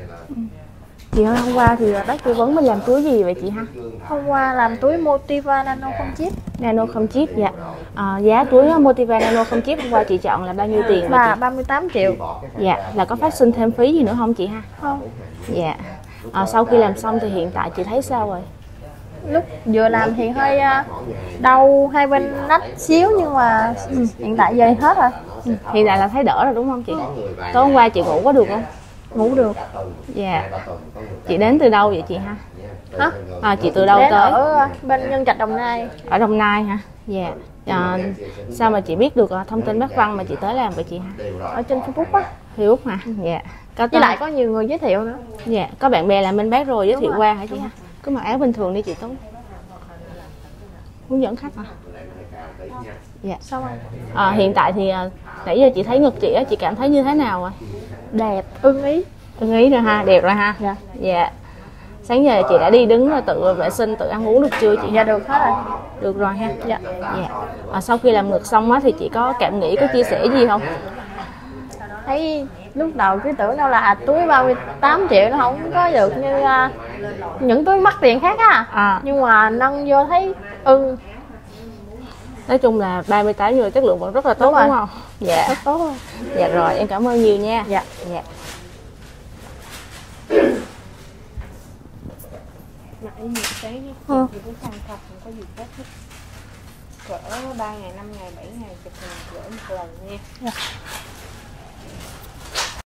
Chị ơi, hôm qua thì bác tư vấn mình làm túi gì vậy chị ha? Hôm qua làm túi Motiva Nano không chip. Nano không chip, dạ. Giá túi Motiva Nano không chip hôm qua chị chọn là bao nhiêu tiền vậy chị? 38 triệu. Dạ, là có phát sinh thêm phí gì nữa không chị ha? Không. Dạ. Sau khi làm xong thì hiện tại chị thấy sao rồi? Lúc vừa làm thì hơi đau hai bên nách xíu, nhưng mà hiện tại giờ hết rồi. Hiện tại là thấy đỡ rồi đúng không chị? Tối hôm qua chị ngủ có được không? Ngủ được. Dạ. Chị đến từ đâu vậy chị ha? Hả? Chị từ đâu Đến tới? ở bên Nhân Trạch, Đồng Nai. Ở Đồng Nai hả? Dạ. Sao mà chị biết được thông tin bác Văn mà chị tới làm vậy chị ha? Ở trên Facebook á. Facebook hả? Dạ. Với lại có nhiều người giới thiệu nữa. Dạ. Có bạn bè làm bên bác rồi giới thiệu qua hả chị ha? Cứ mặc áo bình thường đi chị Tú. Hướng dẫn khách hả? Dạ. Sao không? Hiện tại thì nãy giờ chị thấy ngực chị á, chị cảm thấy như thế nào rồi? Đẹp, ưng ý. Ưng ý rồi ha, đẹp rồi ha. Dạ. Dạ. Sáng giờ chị đã đi đứng rồi tự vệ sinh, tự ăn uống được chưa chị? Dạ được hết rồi. Được rồi ha. Dạ. Dạ. Sau khi làm ngực xong á thì chị có cảm nghĩ, có chia sẻ gì không? Thấy lúc đầu cứ tưởng đâu là túi 38 triệu nó không có được như những túi mắc tiền khác á. Nhưng mà nâng vô thấy ưng. Nói chung là 38 triệu chất lượng vẫn rất là tốt đúng không? Dạ. Rất tốt luôn. Dạ rồi, em cảm ơn nhiều nha. Dạ. Dạ. Nãy giờ sáng chị cũng chăm thật, không có gì hết hết. Cỡ 3 ngày, 5 ngày, 7 ngày chụp hình gửi một lần nha. Dạ.